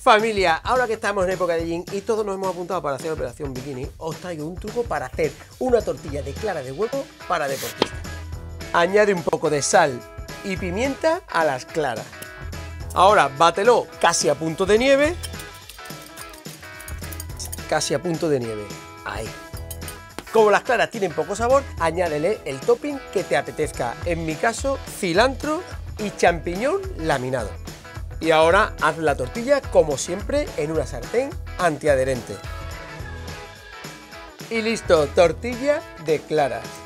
Familia, ahora que estamos en época de gym y todos nos hemos apuntado para hacer operación bikini, os traigo un truco para hacer una tortilla de clara de huevo para deportistas. Añade un poco de sal y pimienta a las claras. Ahora bátelo casi a punto de nieve. Casi a punto de nieve. Ahí. Como las claras tienen poco sabor, añádele el topping que te apetezca. En mi caso, cilantro y champiñón laminado. Y ahora haz la tortilla como siempre en una sartén antiadherente. Y listo, tortilla de claras.